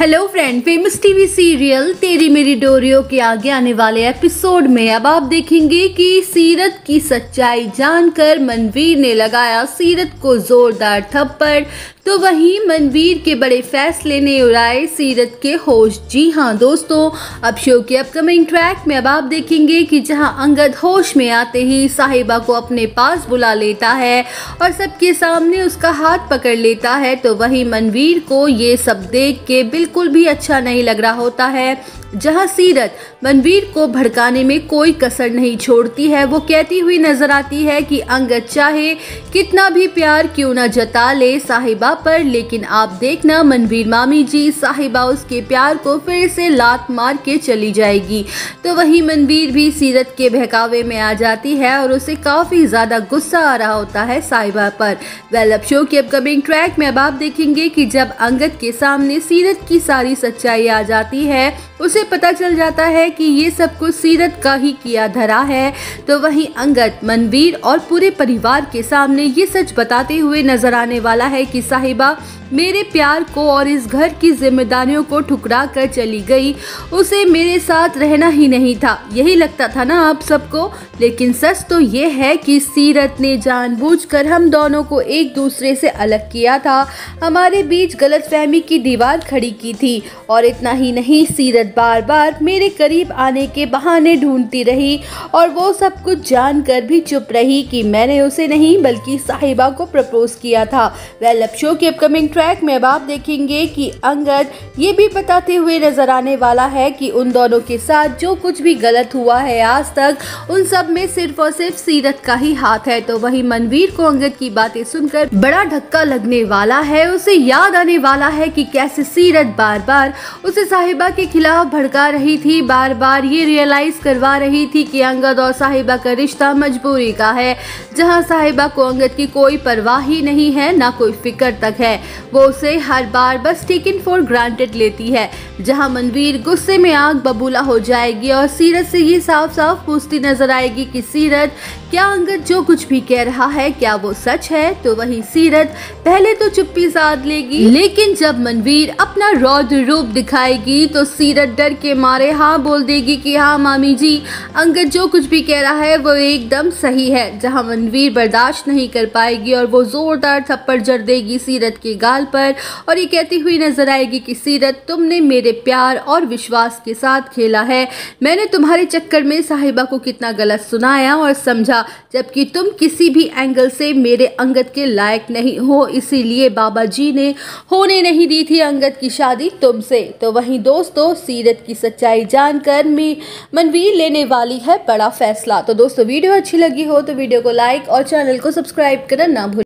Hello friend, famous TV serial तेरी मेरी डोरियों के आगे आने वाले एपिसोड में अब आप देखेंगे कि सीरत की सच्चाई जानकर मनवीर ने लगाया सीरत को जोरदार थप्पड़, तो वहीं मनवीर के बड़े फैसले ने उड़ाए सीरत के होश। जी हाँ दोस्तों, अब शो के अपकमिंग ट्रैक में अब आप देखेंगे कि जहां अंगद होश में आते ही साहिबा को अपने पास बुला लेता है और सबके सामने उसका हाथ पकड़ लेता है, तो वहीं मनवीर को ये सब देख के बिल्कुल भी अच्छा नहीं लग रहा होता है। जहां सीरत मनवीर को भड़काने में कोई कसर नहीं छोड़ती है। वो कहती हुई नजर आती है कि अंगद चाहे कितना भी प्यार क्यों न जता ले साहिबा पर, लेकिन आप देखना मनवीर मामी जी, साहिबा उसके प्यार को फिर से लात मार के चली जाएगी। तो वहीं मनवीर भी सीरत के बहकावे में आ जाती है और उसे काफी ज्यादा गुस्सा आ रहा होता है साहिबा पर। अब शो के अपकमिंग ट्रैक में अब आप देखेंगे कि जब अंगद के सामने सीरत की सारी सच्चाई आ जाती है, उसे पता चल जाता है कि ये सब कुछ सीरत का ही किया धरा है। तो वहीं अंगद मनवीर और पूरे परिवार के सामने ये सच बताते हुए नजर आने वाला है कि साहिबा मेरे प्यार को और इस घर की जिम्मेदारियों को ठुकरा कर चली गई, उसे मेरे साथ रहना ही नहीं था, यही लगता था ना आप सबको। लेकिन सच तो ये है कि सीरत ने जानबूझकर हम दोनों को एक दूसरे से अलग किया था, हमारे बीच गलतफहमी की दीवार खड़ी की थी। और इतना ही नहीं, सीरत बार बार मेरे करीब आने के बहाने ढूंढती रही और वो सब कुछ जानकर भी चुप रही कि मैंने उसे नहीं बल्कि साहिबा को प्रपोज किया था। अब शो के अपकमिंग ट्रैक में अब आप देखेंगे कि अंगद ये भी बताते हुए नजर आने वाला है कि उन दोनों के साथ जो कुछ भी गलत हुआ है आज तक, उन सब में सिर्फ और सिर्फ सीरत का ही हाथ है। तो वहीं मनवीर को अंगद की बातें सुनकर बड़ा धक्का लगने वाला है। उसे याद आने वाला है कि कैसे सीरत बार बार उसे साहिबा के खिलाफ भड़का रही थी, बार बार ये रियलाइज करवा रही थी कि अंगद और साहिबा का रिश्ता मजबूरी का है, जहां साहिबा को अंगद की कोई परवाह ही नहीं है, ना कोई फिक्र तक है। वो उसे हर बार बस टेकन फॉर ग्रांटेड लेती है। जहां मनवीर गुस्से में आग बबूला हो जाएगी और सीरत से ये साफ साफ पूछती नजर आएगी कि सीरत, क्या अंगद जो कुछ भी कह रहा है क्या वो सच है? तो वहीं सीरत पहले तो चुप्पी साध लेगी, लेकिन जब मनवीर अपना रौद्र रूप दिखाएगी तो सीरत डर के मारे हाँ बोल देगी कि हाँ मामी जी, अंगद जो कुछ भी कह रहा है वो एकदम सही है। जहां मनवीर बर्दाश्त नहीं कर पाएगी और वो जोरदार थप्पड़ जड़ देगी सीरत के गाल पर और ये कहती हुई नजर आएगी कि सीरत, तुमने मेरे प्यार और विश्वास के साथ खेला है, मैंने तुम्हारे चक्कर में साहिबा को कितना गलत सुनाया और समझा, जबकि तुम किसी भी एंगल से मेरे अंगद के लायक नहीं हो, इसीलिए बाबा जी ने होने नहीं दी थी अंगद की शादी तुमसे। तो वहीं दोस्तों, सीरत की सच्चाई जानकर मनवीर लेने वाली है बड़ा फैसला। तो दोस्तों, वीडियो अच्छी लगी हो तो वीडियो को लाइक और चैनल को सब्सक्राइब करना ना भूलें।